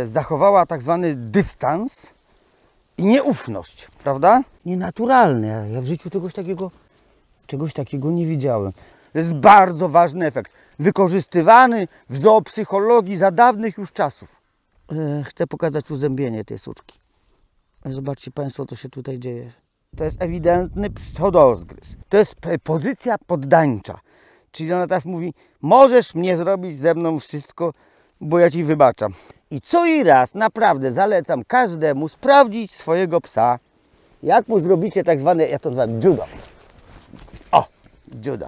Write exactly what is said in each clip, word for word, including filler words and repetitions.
zachowała tak zwany dystans i nieufność, prawda? Nienaturalne. Ja w życiu czegoś takiego, czegoś takiego nie widziałem. To jest bardzo ważny efekt. Wykorzystywany w zoopsychologii za dawnych już czasów. E, chcę pokazać uzębienie tej suczki. Zobaczcie Państwo, co się tutaj dzieje. To jest ewidentny przodozgryz. To jest pozycja poddańcza. Czyli ona teraz mówi, możesz mnie zrobić ze mną wszystko, bo ja Ci wybaczam. I co i raz naprawdę zalecam każdemu sprawdzić swojego psa, jak mu zrobicie tak zwane, ja to nazywam judo. O, judo.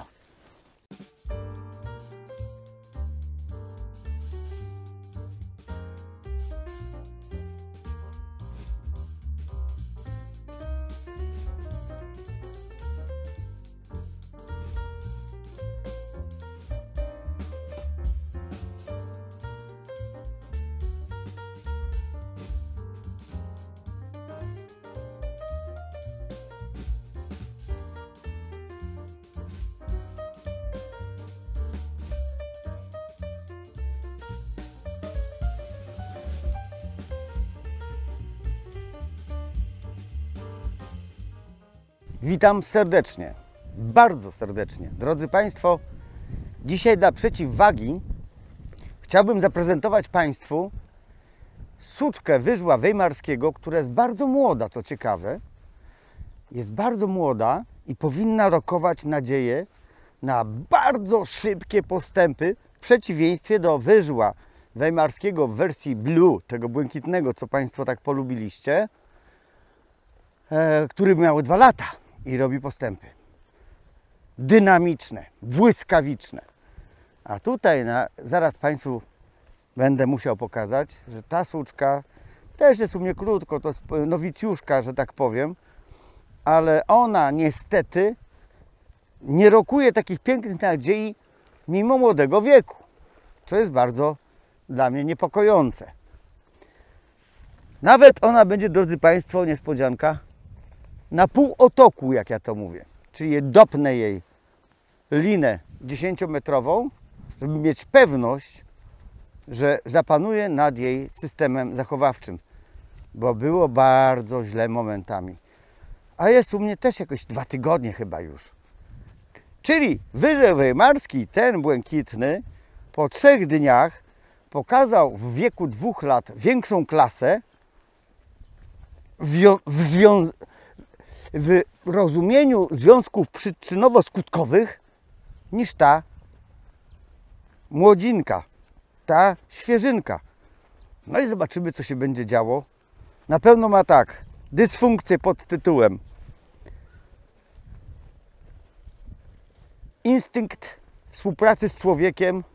Witam serdecznie, bardzo serdecznie. Drodzy Państwo, dzisiaj dla przeciwwagi chciałbym zaprezentować Państwu suczkę wyżła weimarskiego, która jest bardzo młoda, co ciekawe. Jest bardzo młoda i powinna rokować nadzieję na bardzo szybkie postępy w przeciwieństwie do wyżła weimarskiego w wersji blue, tego błękitnego, co Państwo tak polubiliście, e, który miał dwa lata. I robi postępy dynamiczne, błyskawiczne. A tutaj na, zaraz Państwu będę musiał pokazać, że ta suczka też jest u mnie krótko, to jest nowicjuszka, że tak powiem, ale ona niestety nie rokuje takich pięknych nadziei mimo młodego wieku, co jest bardzo dla mnie niepokojące. Nawet ona będzie, drodzy Państwo, niespodzianka, na pół otoku, jak ja to mówię. Czyli dopnę jej linę dziesięciometrową, żeby mieć pewność, że zapanuje nad jej systemem zachowawczym. Bo było bardzo źle momentami. A jest u mnie też jakoś dwa tygodnie chyba już. Czyli wyżej weimarski, ten błękitny, po trzech dniach pokazał w wieku dwóch lat większą klasę w, w związku w rozumieniu związków przyczynowo-skutkowych niż ta młodzinka, ta świeżynka. No i zobaczymy, co się będzie działo. Na pewno ma tak, dysfunkcję pod tytułem instynkt współpracy z człowiekiem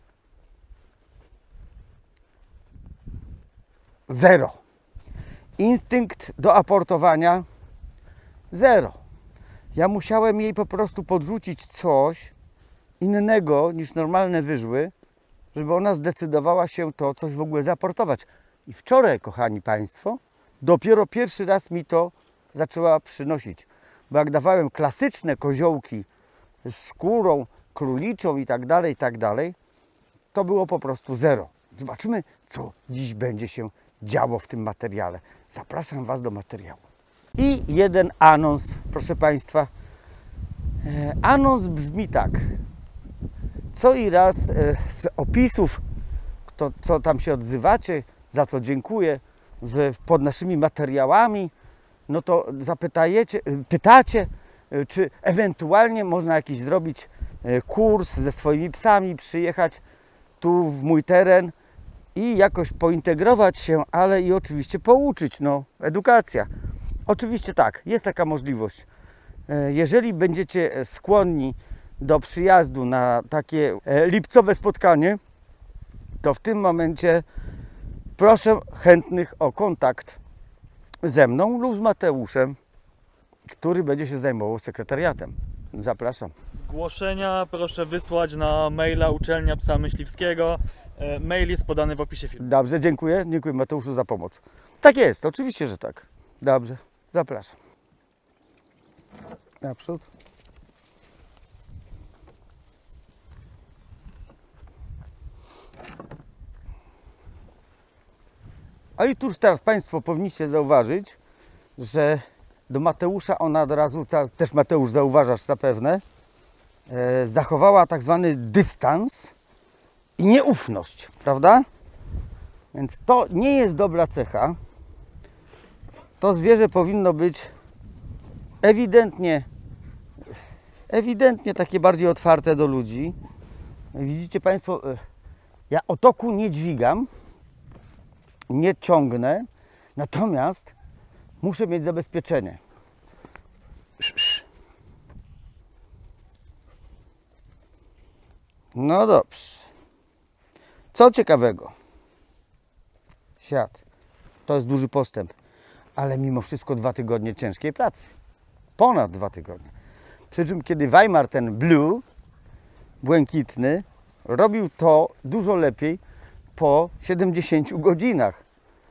zero. Instynkt do aportowania zero. Ja musiałem jej po prostu podrzucić coś innego niż normalne wyżły, żeby ona zdecydowała się to coś w ogóle zaaportować. I wczoraj, kochani Państwo, dopiero pierwszy raz mi to zaczęła przynosić. Bo jak dawałem klasyczne koziołki z skórą króliczą i tak dalej, i tak dalej, to było po prostu zero. Zobaczymy, co dziś będzie się działo w tym materiale. Zapraszam Was do materiału. I jeden anons, proszę Państwa. E, anons brzmi tak. Co i raz e, z opisów, to, co tam się odzywacie, za co dziękuję, w, pod naszymi materiałami, no to zapytajecie, pytacie, e, czy ewentualnie można jakiś zrobić e, kurs ze swoimi psami, przyjechać tu w mój teren i jakoś pointegrować się, ale i oczywiście pouczyć, no, edukacja. Oczywiście tak, jest taka możliwość. Jeżeli będziecie skłonni do przyjazdu na takie lipcowe spotkanie, to w tym momencie proszę chętnych o kontakt ze mną lub z Mateuszem, który będzie się zajmował sekretariatem. Zapraszam. Zgłoszenia proszę wysłać na maila Uczelnia Psa Myśliwskiego. Mail jest podany w opisie filmu. Dobrze, dziękuję. Dziękuję Mateuszu za pomoc. Tak jest, oczywiście, że tak. Dobrze, zapraszam. Naprzód. A i tuż teraz Państwo powinniście zauważyć, że do Mateusza ona od razu, też Mateusz zauważasz zapewne, e, zachowała tak zwany dystans i nieufność, prawda? Więc to nie jest dobra cecha. To zwierzę powinno być ewidentnie, ewidentnie takie bardziej otwarte do ludzi. Widzicie Państwo, ja otoku nie dźwigam, nie ciągnę, natomiast muszę mieć zabezpieczenie. No dobrze. Co ciekawego? Siad. To jest duży postęp, ale mimo wszystko dwa tygodnie ciężkiej pracy. Ponad dwa tygodnie. Przy czym kiedy Weimar ten blue, błękitny, robił to dużo lepiej po siedemdziesięciu godzinach.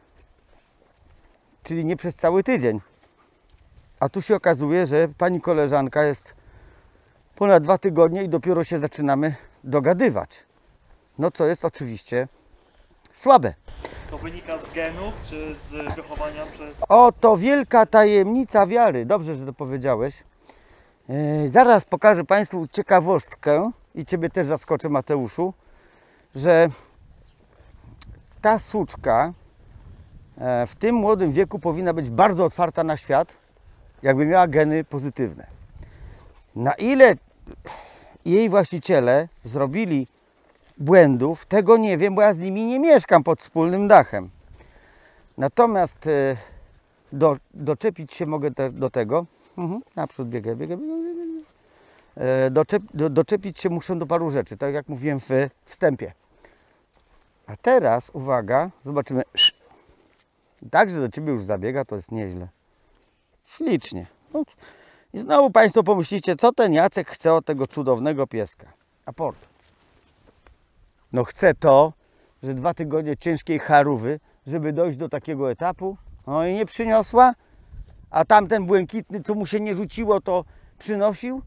Czyli nie przez cały tydzień. A tu się okazuje, że pani koleżanka jest ponad dwa tygodnie i dopiero się zaczynamy dogadywać. No co jest oczywiście słabe. To wynika z genów, czy z wychowania przez... Oto wielka tajemnica wiary. Dobrze, że to powiedziałeś. Yy, zaraz pokażę Państwu ciekawostkę i Ciebie też zaskoczę, Mateuszu, że ta suczka e, w tym młodym wieku powinna być bardzo otwarta na świat, jakby miała geny pozytywne. Na ile jej właściciele zrobili błędów, tego nie wiem, bo ja z nimi nie mieszkam pod wspólnym dachem. Natomiast e, do, doczepić się mogę te, do tego, mhm, naprzód biegaj, biegaj, biegaj, biegaj. E, doczep, do, doczepić się muszę do paru rzeczy, tak jak mówiłem w wstępie. A teraz, uwaga, zobaczymy. Także do Ciebie już zabiega, to jest nieźle. Ślicznie. No, i znowu Państwo pomyślicie, co ten Jacek chce od tego cudownego pieska. Aport. No chce to, że dwa tygodnie ciężkiej charówy, żeby dojść do takiego etapu. No i nie przyniosła. A tamten błękitny, co mu się nie rzuciło, to przynosił.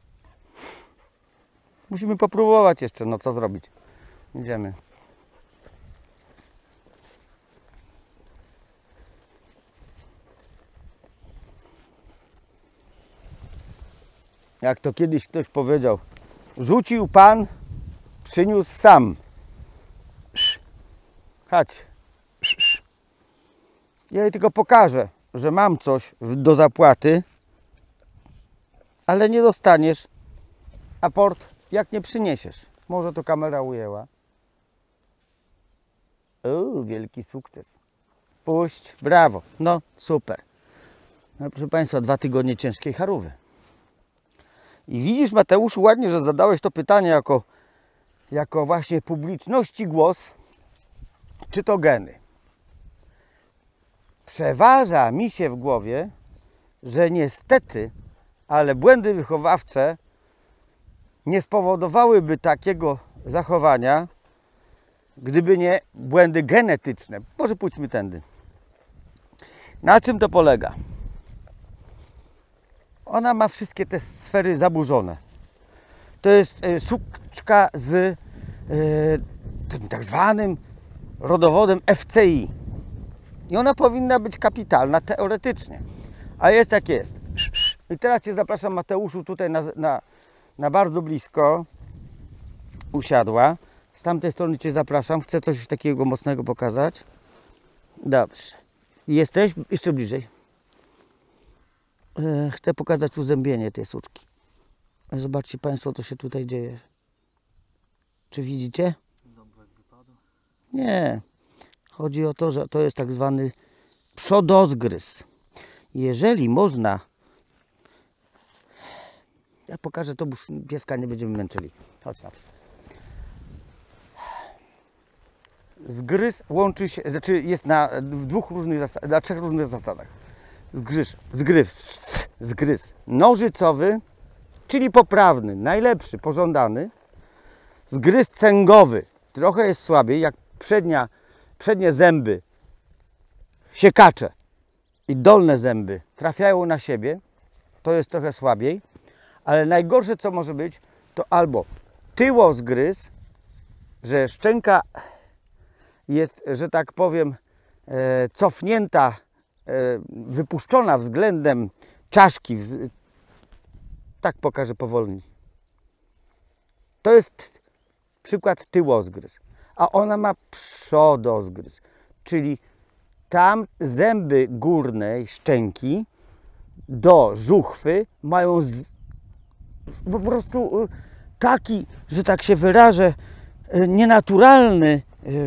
Musimy popróbować jeszcze, no co zrobić. Idziemy. Jak to kiedyś ktoś powiedział, rzucił Pan, przyniósł sam. Chodź. Ja jej tylko pokażę, że mam coś do zapłaty, ale nie dostaniesz aport, jak nie przyniesiesz. Może to kamera ujęła. Uuu, wielki sukces. Puść, brawo. No, super. No, proszę Państwa, dwa tygodnie ciężkiej charówy. I widzisz, Mateuszu, ładnie, że zadałeś to pytanie jako, jako właśnie publiczności głos, czy to geny. Przeważa mi się w głowie, że niestety, ale błędy wychowawcze nie spowodowałyby takiego zachowania, gdyby nie błędy genetyczne. Może pójdźmy tędy. Na czym to polega? Ona ma wszystkie te sfery zaburzone. To jest y, suczka z y, tym tak zwanym rodowodem F C I. I ona powinna być kapitalna teoretycznie. A jest jak jest. I teraz Cię zapraszam, Mateuszu, tutaj na, na, na bardzo blisko. Usiadła. Z tamtej strony Cię zapraszam. Chcę coś takiego mocnego pokazać. Dobrze. Jesteś? Jeszcze bliżej. Chcę pokazać uzębienie tej suczki. Zobaczcie Państwo, co się tutaj dzieje. Czy widzicie? Nie. Chodzi o to, że to jest tak zwany przodozgryz. Jeżeli można... Ja pokażę to, bo już pieska nie będziemy męczyli. Chodź naprzód. Zgryz łączy się, znaczy jest na dwóch różnych zasadach, na trzech różnych zasadach. Zgryz, zgryz, zgryz nożycowy, czyli poprawny, najlepszy, pożądany. Zgryz cęgowy, trochę jest słabiej, jak przednia, przednie zęby, siekacze i dolne zęby trafiają na siebie, to jest trochę słabiej, ale najgorsze co może być, to albo tyłozgryz, że szczęka jest, że tak powiem, e, cofnięta, e, wypuszczona względem czaszki. Wz... Tak pokażę powolnie. To jest przykład tyłozgryz, a ona ma przodozgryz, czyli tam zęby górnej szczęki do żuchwy mają z, po prostu taki, że tak się wyrażę, nienaturalny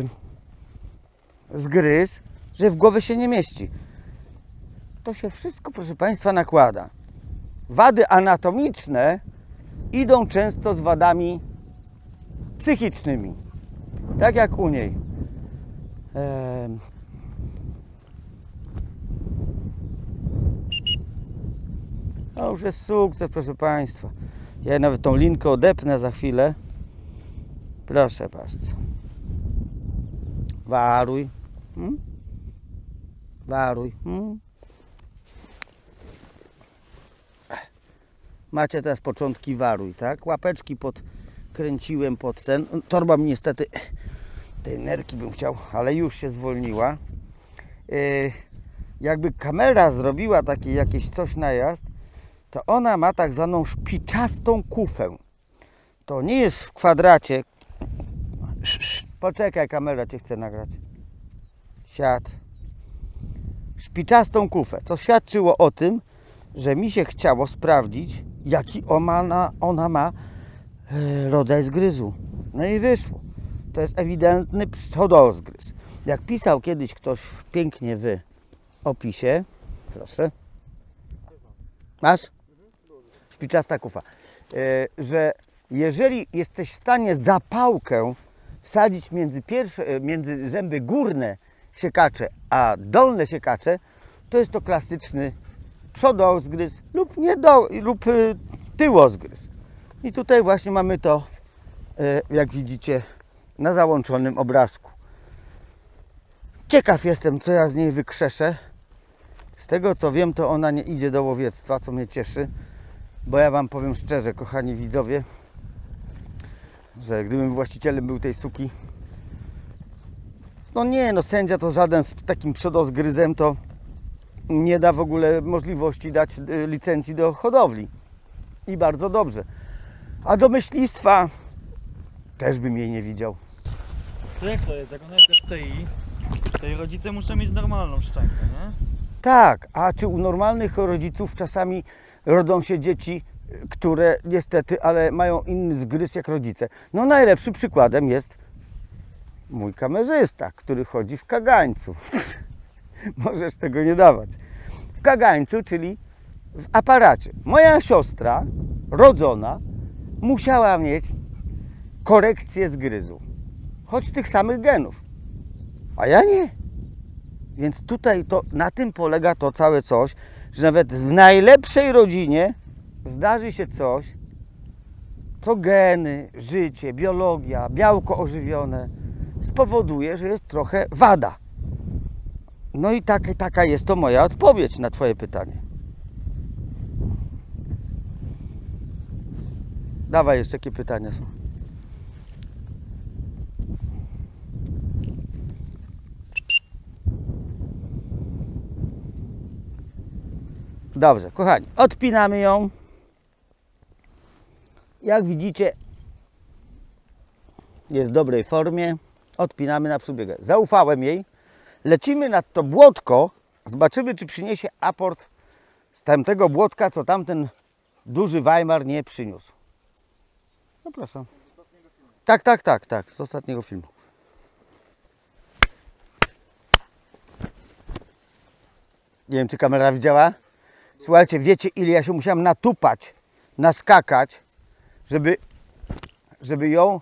zgryz, że w głowę się nie mieści. To się wszystko, proszę Państwa, nakłada. Wady anatomiczne idą często z wadami psychicznymi, tak jak u niej. Ehm. To już jest sukces, proszę Państwa. Ja nawet tą linkę odepnę za chwilę. Proszę bardzo. Waruj. Hmm? Waruj. Hmm? Macie teraz początki waruj, tak? Łapeczki podkręciłem pod ten. Torba mi niestety, tej nerki bym chciał, ale już się zwolniła. Yy, jakby kamera zrobiła takie jakieś coś najazd, to ona ma tak zwaną szpiczastą kufę. To nie jest w kwadracie. Poczekaj, kamera cię chce nagrać. Siad. Szpiczastą kufę, co świadczyło o tym, że mi się chciało sprawdzić, jaki ona, ona ma e, rodzaj zgryzu. No i wyszło. To jest ewidentny przodozgryz. Jak pisał kiedyś ktoś pięknie w opisie, proszę, masz? Szpiczasta kufa. E, że jeżeli jesteś w stanie zapałkę wsadzić między, pierwsze, między zęby górne siekacze a dolne siekacze, to jest to klasyczny przodozgryz lub, nie do, lub y, tyłozgryz. I tutaj właśnie mamy to, y, jak widzicie, na załączonym obrazku. Ciekaw jestem, co ja z niej wykrzeszę. Z tego co wiem, to ona nie idzie do łowiectwa, co mnie cieszy, bo ja Wam powiem szczerze, kochani widzowie, że gdybym właścicielem był tej suki, no nie, no sędzia to żaden z takim przodozgryzem to nie da w ogóle możliwości dać licencji do hodowli. I bardzo dobrze. A do myślistwa też bym jej nie widział. To jak to jest? Jak ona jest F C I, to jej rodzice muszą mieć normalną szczękę, nie? Tak, a czy u normalnych rodziców czasami rodzą się dzieci, które niestety, ale mają inny zgryz jak rodzice? No najlepszym przykładem jest mój kamerzysta, który chodzi w kagańcu. Możesz tego nie dawać. W kagańcu, czyli w aparacie. Moja siostra, rodzona, musiała mieć korekcję zgryzu. Choć z tych samych genów. A ja nie. Więc tutaj to, na tym polega to całe coś, że nawet w najlepszej rodzinie zdarzy się coś, co geny, życie, biologia, białko ożywione spowoduje, że jest trochę wada. No i tak, taka jest to moja odpowiedź na Twoje pytanie. Dawaj jeszcze, jakie pytania są. Dobrze, kochani, odpinamy ją. Jak widzicie, jest w dobrej formie. Odpinamy na przybiegę. Zaufałem jej. Lecimy nad to błotko. Zobaczymy, czy przyniesie aport z tamtego błotka, co tamten duży Weimar nie przyniósł. No proszę. Tak, tak, tak, tak. Z ostatniego filmu. Nie wiem, czy kamera widziała. Słuchajcie, wiecie, ile ja się musiałem natupać, naskakać, żeby, żeby ją...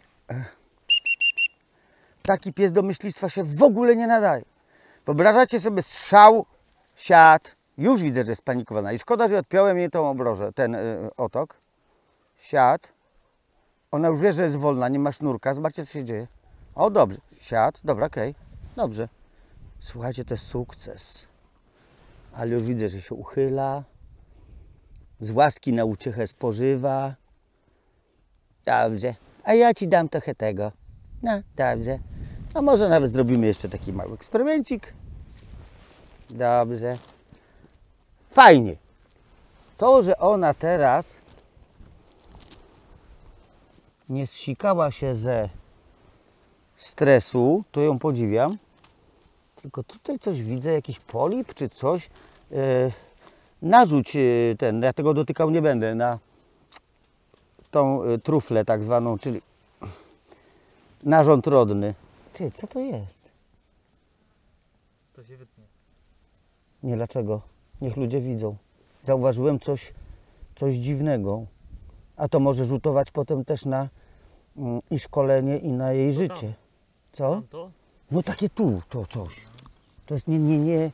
Taki pies do myślistwa się w ogóle nie nadaje. Wyobrażacie sobie strzał, siad. Już widzę, że jest spanikowana. I szkoda, że odpiąłem jej tą obrożę, ten y, otok. Siad. Ona już wie, że jest wolna, nie ma sznurka. Zobaczcie, co się dzieje. O, dobrze. Siad. Dobra, okej. Okay. Dobrze. Słuchajcie, to jest sukces. Ale już widzę, że się uchyla. Z łaski na uciechę spożywa. Dobrze. A ja Ci dam trochę tego. No, dobrze. A może nawet zrobimy jeszcze taki mały eksperymencik. Dobrze. Fajnie. To, że ona teraz nie zsikała się ze stresu, to ją podziwiam. Tylko tutaj coś widzę, jakiś polip czy coś. Yy, narzuć yy, ten, ja tego dotykał nie będę, na tą yy, truflę tak zwaną, czyli narząd rodny. Ty, co to jest? To się wytnie. Nie, dlaczego? Niech ludzie widzą. Zauważyłem coś, coś dziwnego. A to może rzutować potem też na mm, i szkolenie, i na jej To życie. tam. Co? Tam to? No takie tu, to coś. To jest nie, nie, nie...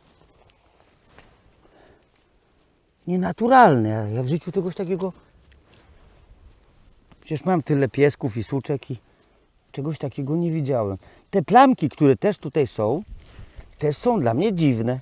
nienaturalne. Ja- Ja w życiu czegoś takiego... Przecież mam tyle piesków i suczek i czegoś takiego nie widziałem. Te plamki, które też tutaj są, też są dla mnie dziwne.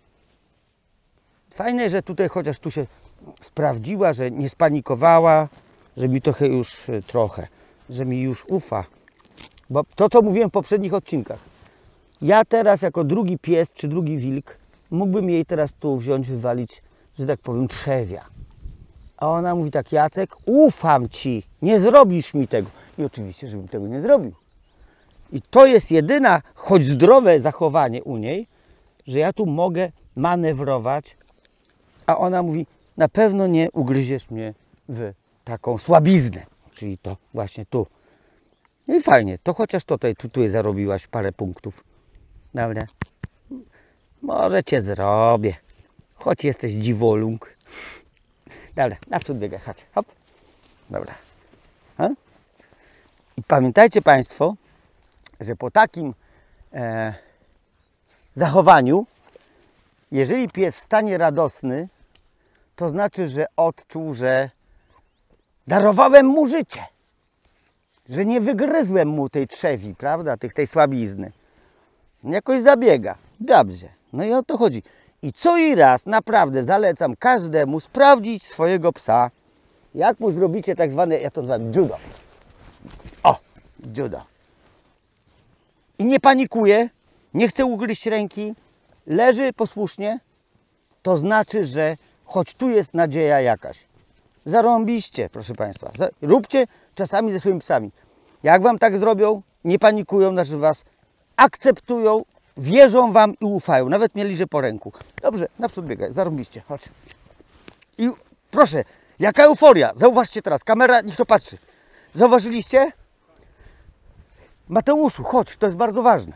Fajne, że tutaj chociaż tu się sprawdziła, że nie spanikowała, że mi trochę już, e, trochę, że mi już ufa. Bo to, co mówiłem w poprzednich odcinkach. Ja teraz jako drugi pies czy drugi wilk mógłbym jej teraz tu wziąć, wywalić, że tak powiem, trzewia. A ona mówi tak: Jacek, ufam Ci, nie zrobisz mi tego. I oczywiście, żebym tego nie zrobił. I to jest jedyna, choć zdrowe zachowanie u niej, że ja tu mogę manewrować, a ona mówi: na pewno nie ugryziesz mnie w taką słabiznę, czyli to właśnie tu. No i fajnie, to chociaż tutaj, tu, tu zarobiłaś parę punktów. Dobra. Może Cię zrobię, choć jesteś dziwolung. Dobra, naprzód biegaj, chodź, hop. Dobra. Ha? I pamiętajcie Państwo, że po takim e, zachowaniu, jeżeli pies stanie radosny, to znaczy, że odczuł, że darowałem mu życie. Że nie wygryzłem mu tej trzewi, prawda, tych, tej słabizny. Jakoś zabiega. Dobrze. No i o to chodzi. I co i raz naprawdę zalecam każdemu sprawdzić swojego psa. Jak mu zrobicie tak zwane, ja to nazywam judo. O, judo. I nie panikuje, nie chce ugryźć ręki, leży posłusznie, to znaczy, że choć tu jest nadzieja jakaś. Zarąbiście, proszę Państwa. Za- Róbcie czasami ze swoimi psami. Jak Wam tak zrobią, nie panikują, znaczy Was akceptują, wierzą Wam i ufają. Nawet mieli, że po ręku. Dobrze, naprzód biegaj, zarąbiście, chodź. I proszę, jaka euforia. Zauważcie teraz, kamera, niech to patrzy. Zauważyliście? Mateuszu, chodź, to jest bardzo ważne.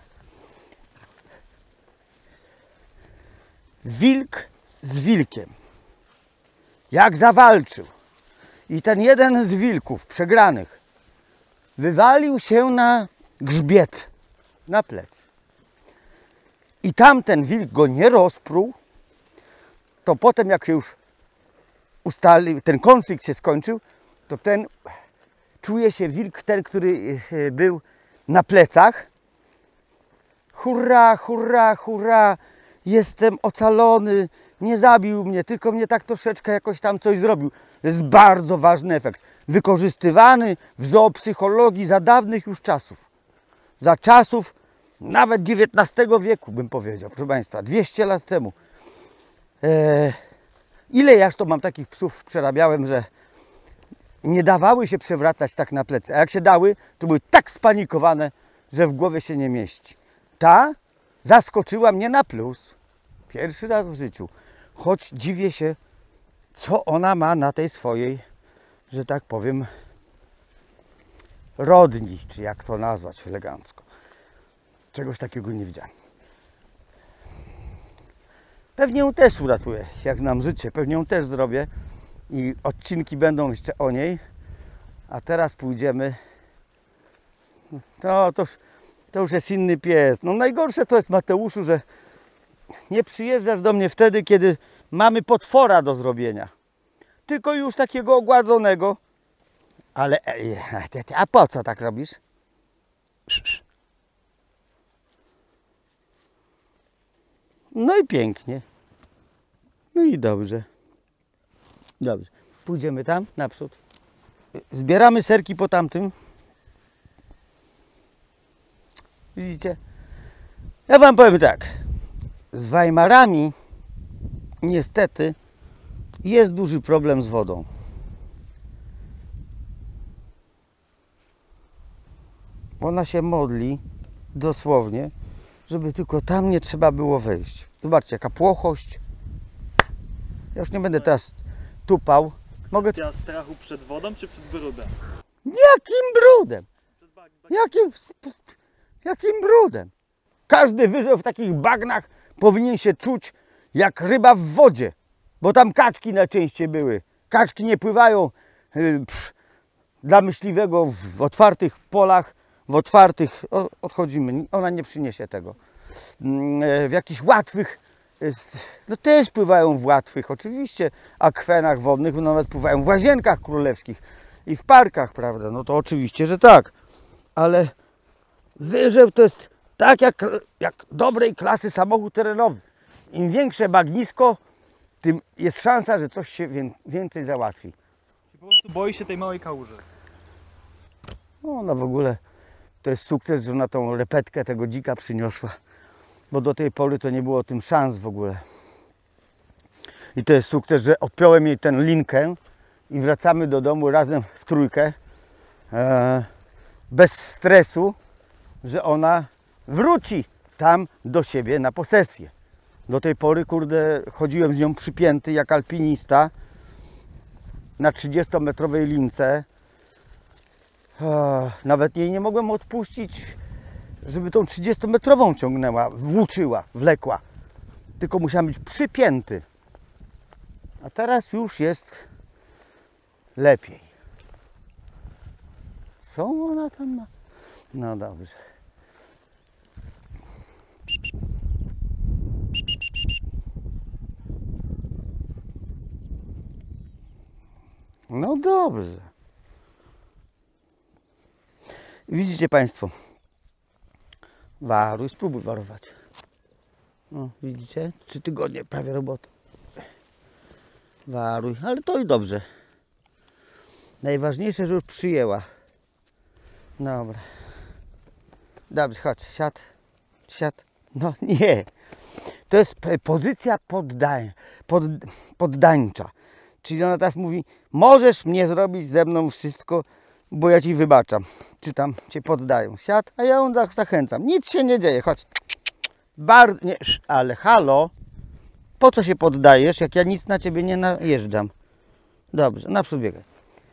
Wilk z wilkiem. Jak zawalczył. I ten jeden z wilków przegranych wywalił się na grzbiet, na plec. I tamten wilk go nie rozpruł, to potem jak się już ustalił, ten konflikt się skończył, to ten czuje się wilk, ten, który był na plecach. Hurra, hurra, hurra, jestem ocalony, nie zabił mnie, tylko mnie tak troszeczkę jakoś tam coś zrobił. To jest bardzo ważny efekt, wykorzystywany w zoopsychologii za dawnych już czasów. Za czasów nawet dziewiętnastego wieku, bym powiedział, proszę Państwa, dwieście lat temu. Eee, ile ja już to mam takich psów, przerabiałem, że nie dawały się przewracać tak na plecy, a jak się dały, to były tak spanikowane, że w głowie się nie mieści. Ta zaskoczyła mnie na plus. Pierwszy raz w życiu. Choć dziwię się, co ona ma na tej swojej, że tak powiem, rodni, czy jak to nazwać elegancko. Czegoś takiego nie widziałem. Pewnie ją też uratuję, jak znam życie. Pewnie ją też zrobię i odcinki będą jeszcze o niej. A teraz pójdziemy. No to, to już jest inny pies. No najgorsze to jest, Mateuszu, że nie przyjeżdżasz do mnie wtedy, kiedy mamy potwora do zrobienia. Tylko już takiego ogładzonego. Ale a po co tak robisz? No i pięknie. No i dobrze. Dobrze. Pójdziemy tam naprzód. Zbieramy serki po tamtym. Widzicie? Ja wam powiem tak. Z Weimarami niestety jest duży problem z wodą. Ona się modli dosłownie, żeby tylko tam nie trzeba było wejść. Zobaczcie, jaka płochość. Ja już nie będę teraz tupał. Mogę... Ja strachu przed wodą czy przed brudem? Jakim brudem? Jakim, jakim brudem? Każdy wyżeł w takich bagnach powinien się czuć jak ryba w wodzie, bo tam kaczki najczęściej były. Kaczki nie pływają yy, pff, dla myśliwego w otwartych polach, w otwartych, o, odchodzimy, ona nie przyniesie tego. Yy, w jakichś łatwych, yy, no też pływają w łatwych, oczywiście, akwenach wodnych, nawet pływają w łazienkach królewskich i w parkach, prawda, no to oczywiście, że tak. Ale wyżeł to jest tak jak, jak dobrej klasy samochód terenowy. Im większe bagnisko, tym jest szansa, że coś się więcej załatwi. Po prostu boi się tej małej kałuży. No ona w ogóle to jest sukces, że na tą repetkę tego dzika przyniosła. Bo do tej pory to nie było tym szans w ogóle. I to jest sukces, że odpiąłem jej tę linkę i wracamy do domu razem w trójkę. E, bez stresu, że ona wróci tam do siebie na posesję. Do tej pory, kurde, chodziłem z nią przypięty jak alpinista na trzydziestometrowej lince. E, nawet jej nie mogłem odpuścić, żeby tą trzydziestometrową ciągnęła, włóczyła, wlekła. Tylko musiałem być przypięty. A teraz już jest lepiej. Co ona tam ma? No dobrze. No dobrze. Widzicie Państwo. Waruj, spróbuj warować. No, widzicie? Trzy tygodnie prawie roboty. Waruj, ale to i dobrze. Najważniejsze, że już przyjęła. Dobra. Dobrze, chodź, siad. Siad. No nie. To jest pozycja poddań, pod, poddańcza. Czyli ona teraz mówi, możesz mnie zrobić ze mną wszystko, bo ja Ci wybaczam. Czy tam Cię poddają. Siad, a ja ją zachęcam. Nic się nie dzieje, chodź. Bar... Nie, ale halo, po co się poddajesz, jak ja nic na Ciebie nie najeżdżam? Dobrze, naprzód biegaj.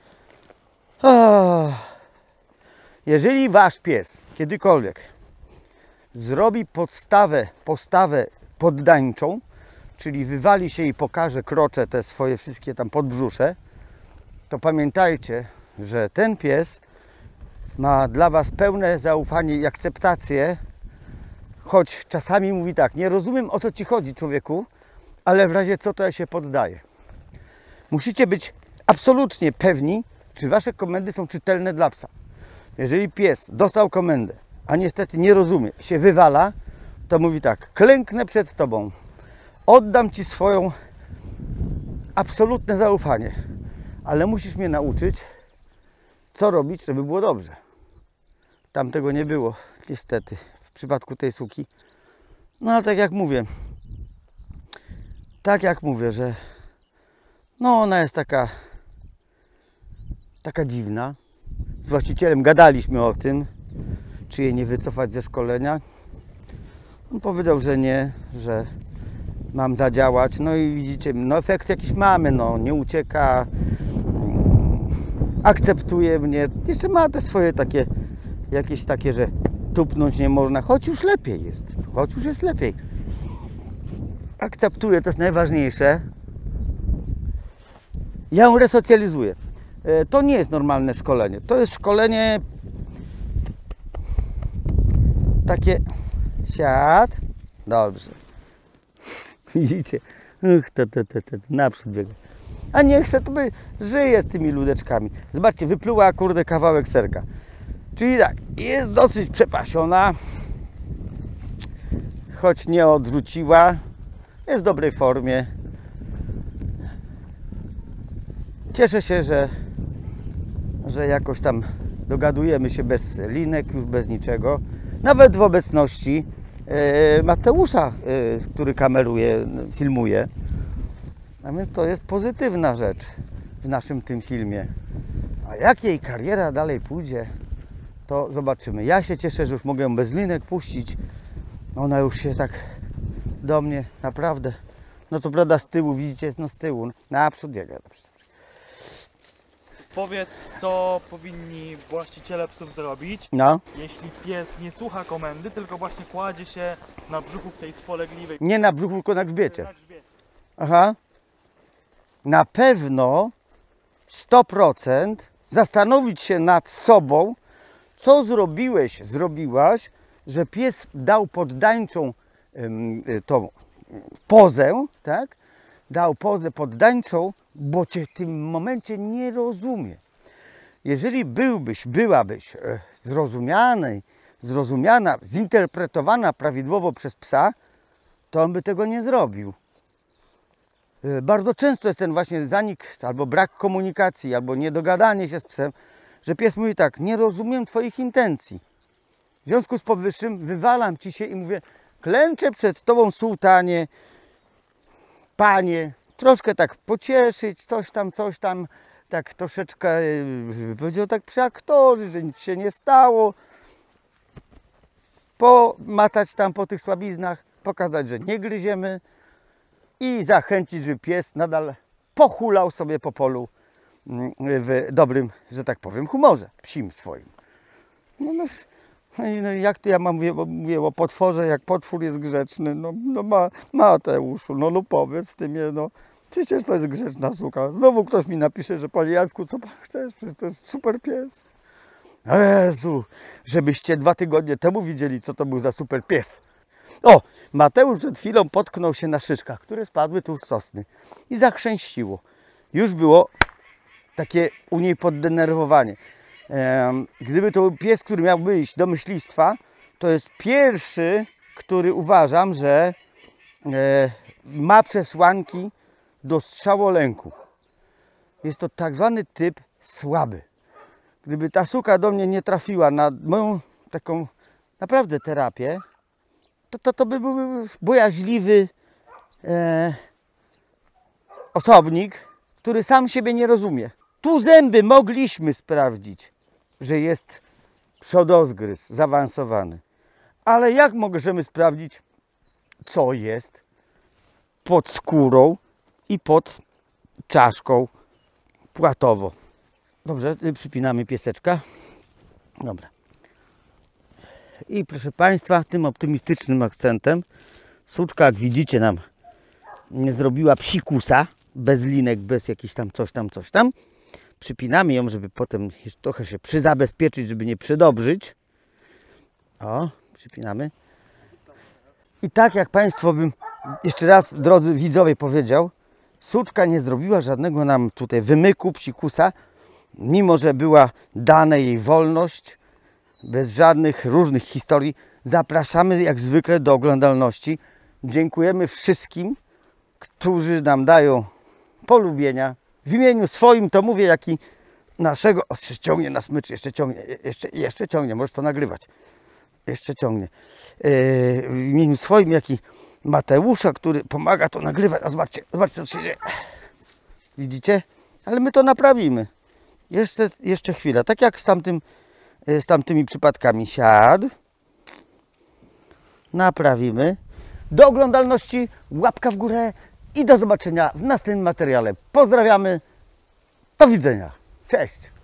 Oh. Jeżeli Wasz pies kiedykolwiek zrobi podstawę, postawę poddańczą, czyli wywali się i pokaże krocze te swoje wszystkie tam podbrzusze, to pamiętajcie, że ten pies ma dla Was pełne zaufanie i akceptację, choć czasami mówi tak, nie rozumiem, o co Ci chodzi, człowieku, ale w razie co to ja się poddaję. Musicie być absolutnie pewni, czy Wasze komendy są czytelne dla psa. Jeżeli pies dostał komendę, a niestety nie rozumie, się wywala, to mówi tak, klęknę przed Tobą, oddam Ci swoją absolutne zaufanie, ale musisz mnie nauczyć, co robić, żeby było dobrze. Tam tego nie było, niestety, w przypadku tej suki. No ale tak jak mówię, tak jak mówię, że no ona jest taka, taka dziwna. Z właścicielem gadaliśmy o tym, czy jej nie wycofać ze szkolenia. On powiedział, że nie, że mam zadziałać. No i widzicie, no efekt jakiś mamy, no nie ucieka, akceptuje mnie. Jeszcze ma te swoje takie, jakieś takie, że tupnąć nie można, choć już lepiej jest, choć już jest lepiej. Akceptuje, to jest najważniejsze. Ja ją resocjalizuję. To nie jest normalne szkolenie. To jest szkolenie takie siad. Dobrze. Widzicie? Uch, to, to, to, to, naprzód biega. A nie chce, to by żyje z tymi ludeczkami. Zobaczcie, wypluła kurde kawałek serka. Czyli tak, jest dosyć przepasiona. Choć nie odwróciła. Jest w dobrej formie. Cieszę się, że, że jakoś tam dogadujemy się bez linek, już bez niczego. nawet w obecności e, Mateusza, e, który kameruje, filmuje. A więc to jest pozytywna rzecz w naszym tym filmie. A jak jej kariera dalej pójdzie, to zobaczymy. Ja się cieszę, że już mogę ją bez linek puścić. Ona już się tak do mnie naprawdę, no co prawda z tyłu, widzicie, no z tyłu, naprzód biega. Naprzód. Powiedz, co powinni właściciele psów zrobić, No, jeśli pies nie słucha komendy, tylko właśnie kładzie się na brzuchu w tej spolegliwej nie na brzuchu, tylko na grzbiecie. na grzbiecie. Aha. Na pewno sto procent zastanowić się nad sobą, co zrobiłeś, zrobiłaś, że pies dał poddańczą ym, y, tą pozę, tak? Dał pozę poddańczą, bo cię w tym momencie nie rozumie. Jeżeli byłbyś, byłabyś e, zrozumiany, zrozumiana, zinterpretowana prawidłowo przez psa, to on by tego nie zrobił. E, bardzo często jest ten właśnie zanik, albo brak komunikacji, albo niedogadanie się z psem, że pies mówi tak, nie rozumiem twoich intencji. W związku z powyższym wywalam ci się i mówię, klęczę przed tobą, sułtanie, panie, troszkę tak pocieszyć, coś tam, coś tam, tak troszeczkę, yy, powiedział tak przy aktorzy, że nic się nie stało, pomacać tam po tych słabiznach, pokazać, że nie gryziemy i zachęcić, żeby pies nadal pochulał sobie po polu w dobrym, że tak powiem, humorze psim swoim. No, no, no i no, jak to ja mam mówię, mówię o potworze, jak potwór jest grzeczny, no, no ma, Mateuszu, no lub powiedz ty mnie, no przecież to jest grzeczna suka. Znowu ktoś mi napisze, że panie Jacku, co pan chcesz, przecież to jest super pies. Jezu, żebyście dwa tygodnie temu widzieli, co to był za super pies. O, Mateusz przed chwilą potknął się na szyszkach, które spadły tu z sosny i zachrzęściło. Już było takie u niej poddenerwowanie. Gdyby to był pies, który miałby iść do myślistwa, to jest pierwszy, który uważam, że ma przesłanki do strzałolęku. Jest to tak zwany typ słaby. Gdyby ta suka do mnie nie trafiła na moją taką naprawdę terapię, to to, to by był bojaźliwy e, osobnik, który sam siebie nie rozumie. Tu zęby mogliśmy sprawdzić, że jest przodozgryz zaawansowany. Ale jak możemy sprawdzić, co jest pod skórą i pod czaszką płatowo? Dobrze, przypinamy pieseczka. Dobra. I proszę Państwa, tym optymistycznym akcentem suczka, jak widzicie, nam nie zrobiła psikusa, bez linek, bez jakichś tam coś tam, coś tam. Przypinamy ją, żeby potem jeszcze trochę się przyzabezpieczyć, żeby nie przedobrzyć. O, przypinamy. I tak jak Państwo bym jeszcze raz, drodzy widzowie, powiedział, suczka nie zrobiła żadnego nam tutaj wymyku, psikusa, mimo że była dana jej wolność, bez żadnych różnych historii. Zapraszamy jak zwykle do oglądalności. Dziękujemy wszystkim, którzy nam dają polubienia. W imieniu swoim to mówię, jak i naszego... O, jeszcze ciągnie na smycz, jeszcze ciągnie, jeszcze, jeszcze ciągnie, możesz to nagrywać. Jeszcze ciągnie. Yy, w imieniu swoim, jak i Mateusza, który pomaga to nagrywać. A zobaczcie, zobaczcie, co się dzieje. Widzicie? Ale my to naprawimy. Jeszcze, jeszcze chwila. Tak jak z, tamtym, z tamtymi przypadkami. Siad. Naprawimy. Do oglądalności, łapka w górę i do zobaczenia w następnym materiale. Pozdrawiamy. Do widzenia. Cześć.